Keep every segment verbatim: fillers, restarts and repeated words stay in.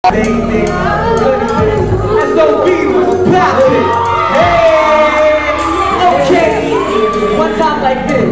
Baby, S O B was about it. Hey, okay. One time like this.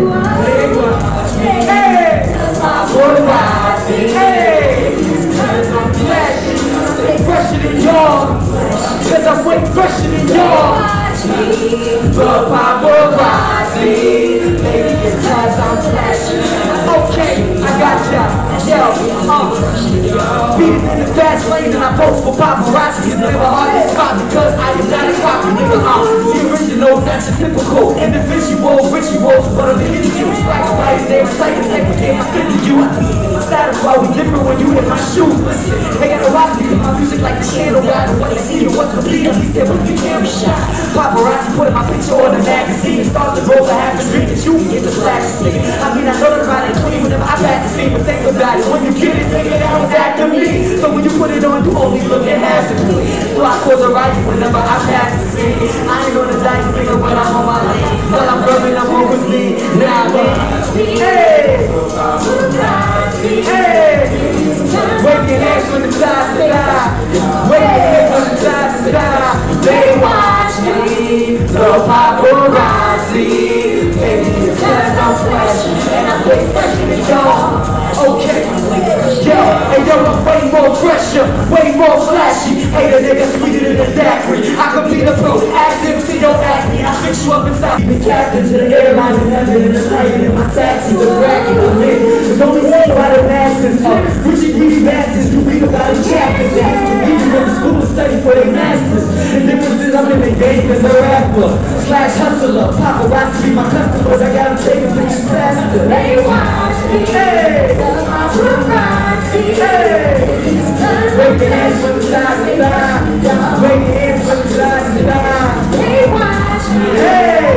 Hey, my boy, hey, I'm flashy, fresher than y'all. Cause I'm way fresher than y'all. But my boy, baby, it's cause I'm flashy. Okay, I got ya. Yo, uh, beat it in the fast lane and I post for paparazzi. It's never hard to spot because I am not a copy, nigga. I'm the original, not the typical individual, rituals, but I'm in you. Like a light, they recite the same game. I'm into you. I see my status while we different when you in my shoes. Listen, they got a rock me, my music like the candle guy. When they see you, what's the beat? At least they will be camera shot. Paparazzi putting my picture on the magazine and start to roll a half a drink that you can get the flash to see. I mean, I know the ride ain't clean whenever I back to see, but think about it. When you get it, think it out, it's after me. So when you put it on, you only look at half of me. So I cause a right whenever I pass the scene. I ain't gonna die, nigga, when I'm on my lane. But I'm rubbing, I'm oversleep. Now, man. Hey! Hey! Wave your hands from the side to side. Wave your hands from the side to side. They watch me, the paparazzi. Baby, it's cause I'm flashy, and I'm way fresher than y'all. Okay, yo, hey yo, I'm way more fresher, way more flashy. Hey, the nigga sweeter than a daiquiri. I could be the pro, active to your acne. I fix you up inside. The captain to the airline and heaven in the night. In my taxi, the bracket, the lid. There's only one by the masses. Uh, Richie greedy bastards who read about the chapters. They used to read you in the school to study for their masters. The difference is I'm in the game as a rapper slash hustler. Paparazzi be my customers. I gotta take a picture faster. They watch me. Hey. Hey! Wave your hands from the side to side. Wave your hands from the side to side. They watch me. Hey!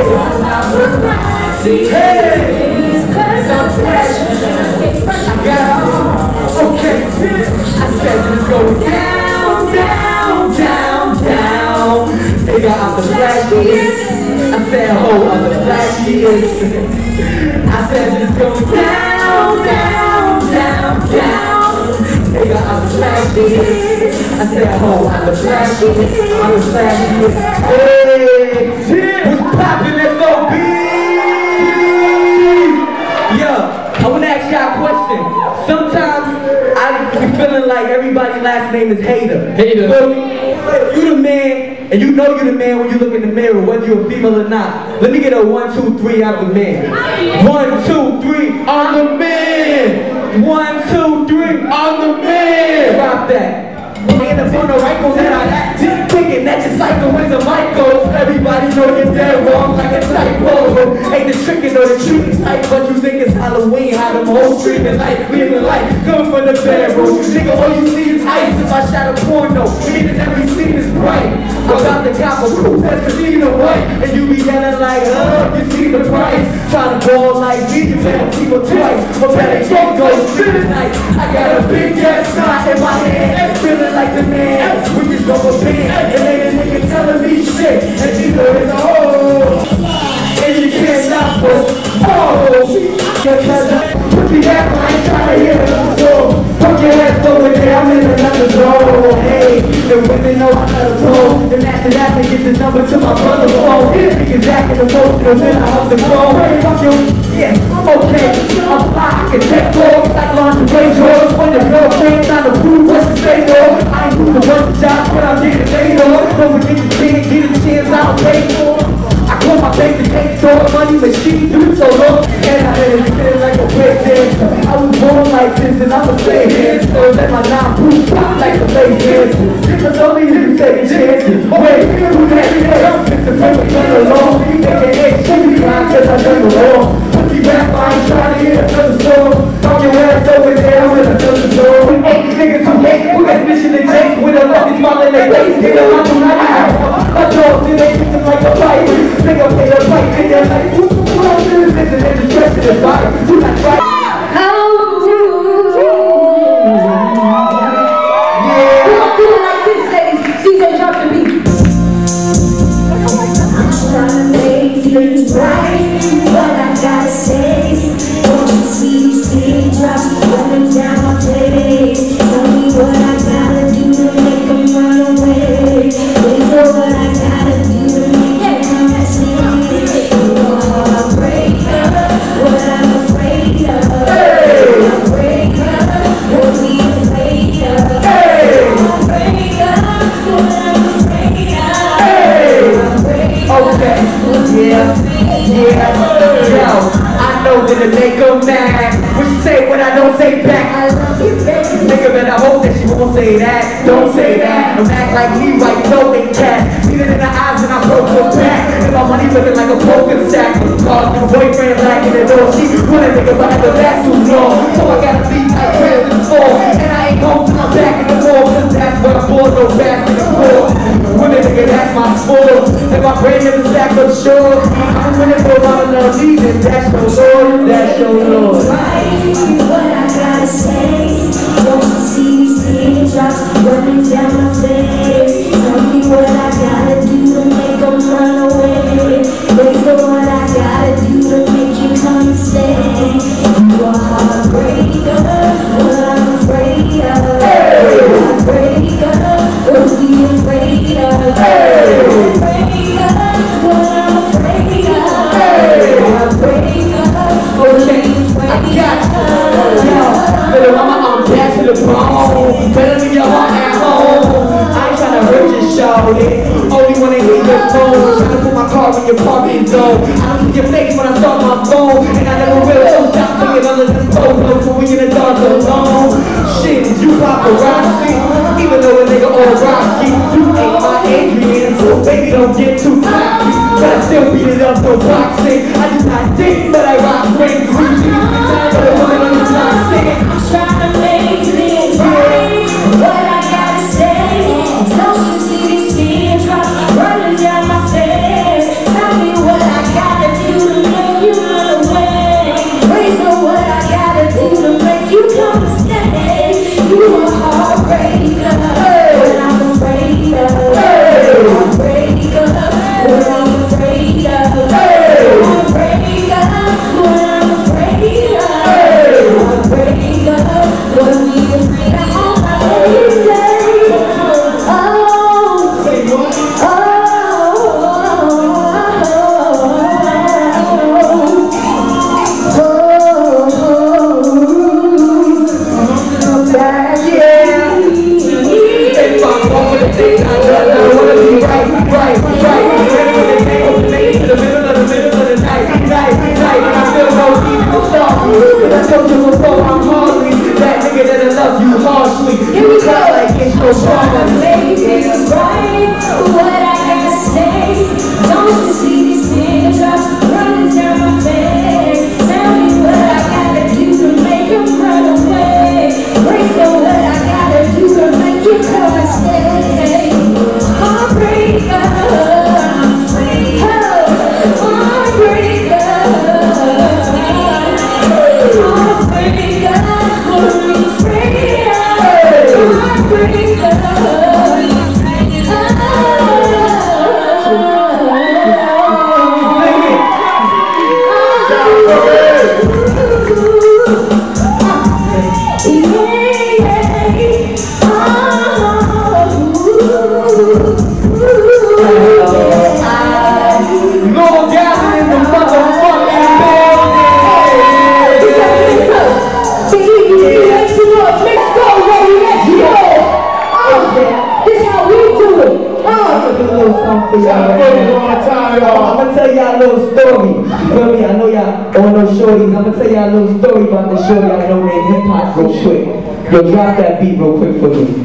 Hey! Cause I'm fresh. I got okay. I said let's go down, down, down, down. They got out the flashiest. I said ho, out the flashiest. I said let's go down, down, down, down. Nigga, I'm the flashiest. I said, ho, I'm the flashiest. I'm the flashiest. Hey, what's poppin', S O B? Yo, I wanna ask y'all a question. Sometimes I be feeling like everybody's last name is Hater. Hater. So, if you the man, and you know you the man when you look in the mirror, whether you're a female or not. Let me get a one, two, three, I'm the man. One, two, three, I'm the man. One, two, three, I'm the man. Drop that. In the front of Rifles and I act thinking that your cycle is a Michael. Everybody know you're dead wrong like a typo. Ain't the trickin' or the treating type, but you think it's Halloween. How them hoes treating like we in the light. Come from the bedroom. Nigga, all you see is ice. If I shot a porno, meaning every scene is bright. About the copper coupe, that's casino white. And you be yelling like, uh, you see the price. Trying to ball like me, you better see me twice. But better get go through the night. I got a big ass knot in my hand, feeling like the man with this rubber band. And ain't a nigga telling me shit, and neither is a hoe. And you can't stop us, oh. Cause I put the app, I ain't trying to hear it, so put your ass over there, I'm in another zone. Hey, the women know I got a toe. Then after that, they get the number to my brother's phone. Niggas acting the most, and then I have to go. Hey, fuck you, yeah, I'm okay. I'm fly, I can take off like lingerie drawers. When the girlfriend's trying to prove what's the state of. I ain't moving one job, but I'm getting paid off. Don't forget the chance, get a chance, I don't pay for. I call my bank account, so money machine, do so long. And I had it feel like a break dancer. I was born like this, and I'm a fake dancer. Let my non-proof pop like a fake dancer. It's only you taking chances. Wait, who that is? I'm just a paper gun alone. A K A Shitty Crime, cause I done it wrong. Pussy rap, I ain't trying to hear another song. Talk your ass over there, I'm in another zone. We ain't these niggas who hate, who got mission and chase. With a love, it's smiling like face. Get a lot of money out. My dogs, they treat them like a fight. Nigga pay a fight, and they're like, who else is this? And they're just stressing the fire. Who not right? Don't you see these teardrops running down my face? say that, don't say that. Don't act like me, right? No, they cat. See it in the eyes when I broke the back. And my money looking like a broken sack. Cause your boyfriend lacking the door. She wanna think about the back too long. So I gotta leave like prayers in the fall. And I ain't home till I'm back in the mall. Cause that's what I'm for, no basket in the floor. Women nigga, that's my sport. And my brain never stacked up short. I'm winning for all the love needed. That's your Lord, that's your Lord. What I gotta say, don't you see these teardrops running down my face? Tell me what I gotta do to make them run away. RayZa, what I gotta do to make you come and stay. You are a heartbreaker, what I'm afraid of. Heartbreaker, what we afraid of. Heartbreaker, what I'm afraid of. Heartbreaker, what we afraid of. Little mama, I'm back to the bone. Better leave your heart at home. I ain't tryna hurt your shawty. Only when they leave your phone. Tryna put my car in your parking zone. I don't see your face when I start my phone. And I never will, so stop thinking under the photos. When we in the dark alone. Shit, you paparazzi. Even though a nigga all rocky. You ain't my Adrian, so baby don't get too cocky. But I still beat it up, no boxing. I do not think, but I rock rings. You see me time, but a woman on the block singing. I'm trying to make things right. What I gotta say, don't you see these teardrops running down my face? Tell me what I gotta do to make you run away. RayZa, what I gotta do to make you come and stay. You a heartbreaker, what I'm afraid of. Heartbreaker, what I'm afraid of. Heartbreaker, what I'm afraid of. Heartbreaker, what we afraid of. You say, oh, oh, back, yeah. If I'm wrong with the things I do, I wanna be right, right, right. Ready for the day, open late to the middle of the middle of the night, night, night. And I feel no need to stop you. But I told you before, I'm hardly that nigga that'll love you harshly. Here we go. Like it's no problem. Make things right. What I gotta say, don't you see these teardrops running down my face? Tell me what I gotta do to make them run away. RayZa, what I gotta do to make you come and stay. Heartbreaker, I'm free. Heartbreaker, heartbreaker, what are you afraid of? Heartbreaker. I'm gonna tell y'all a little story. You feel me? I know y'all all know shorties. I'm gonna tell y'all a little story about the shorty I know named Hip Hop real quick. Yo, drop that beat real quick for me.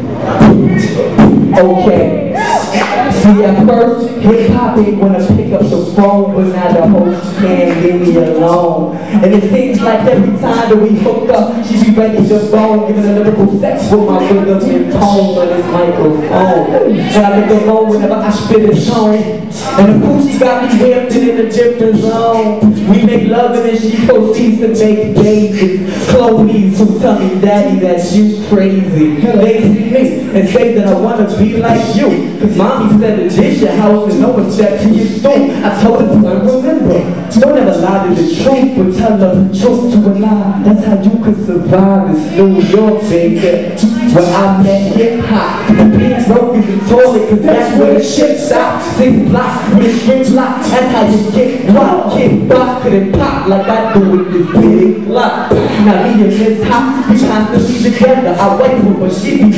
Okay. See, at first, hip hop ain't wanna pick up the phone, but now the host can't leave me alone. And it seems like every time that we hook up, she be ready to bone, giving a lyrical sex with my rhythm and tone on this microphone. And I make a moan whenever I spit a tone. And the coochie got me whipped in a different zone. We make love and then she proceeds to make babies. Chloe's who tell me, daddy, that you crazy. They see me and say that I wanna be like you. Cause mommy said to dish your house and no one step to your stool. I told her, son, remember, don't ever lie to the truth, but tell the truth to a lie. That's how you could survive this New York, baby. Where I met hip hop. The beat broke is the toilet, cause that's where the shit stops. Six blocks with a strip lock. That's how you get rocked. Kick block, couldn't pop like I do with this big block. Now me and Miss Hop, we constantly together. I wait for her, but she be running around.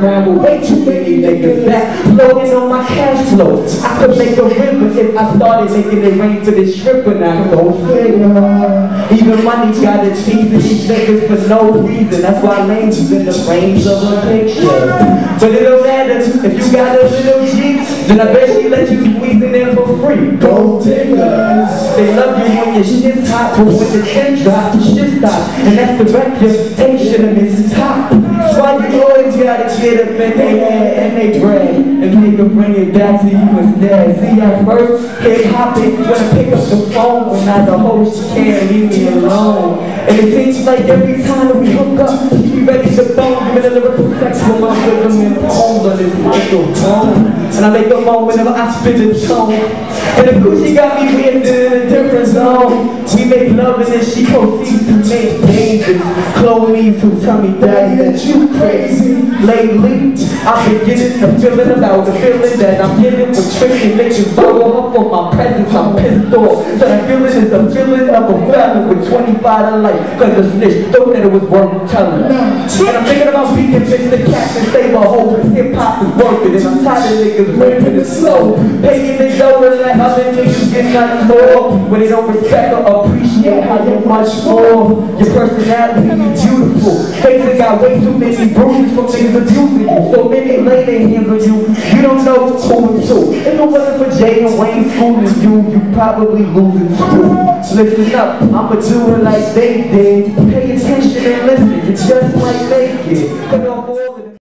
around with way too many niggas back floating on my cash flow. I could make a river if I started making it rain for this stripper. Now go figure. Even money got its teeth in these niggas for no reason. That's why lanes is in the frames of a picture. But it don't matter if you got a little G, then I bet she let you squeeze it in for free. Gold diggers. They love you when your shit's hot, but when the ten drop, your shit stop. And that's the reputation of Missus Top. That's why you always gotta get up in their head and they bread, and they can bring it back to you instead. See, at first, hip hop it, wanna pick up the phone, but now the host can't leave me alone. And it seems like every time that we hook up, she be ready to bone, giving a lyrical sex with my rhythm and poems on this microphone. And I make a moan whenever I spit a tone. And the Gucci got me weird in a different zone. We make love and then she proceeds to make dangerous. Chloe who tell me, Daddy, that you crazy. Lately, I've been getting the feeling about the feeling that I'm getting with tricky niggas. Follow up on my presence, I'm pissed off. So that feeling is the feeling of a felon with twenty-five to life. Cause the snitch thought that it was worth telling. And I'm thinking about beating Mister Captain Saber Hope. Hip hop is worth it, and I'm tired of niggas rapping it slow. Paying the dollar and let other niggas get nothing more. When they don't respect or appreciate how you much more. Your personality is beautiful. Faces got way too many bruises from niggas abusing you. So many lay their hands on you. You don't know who is who. If it wasn't for Jay and Wayne schooling you, you probably losing school. Listen up, I'ma do it like they did. Pay attention and listen, you just might make it.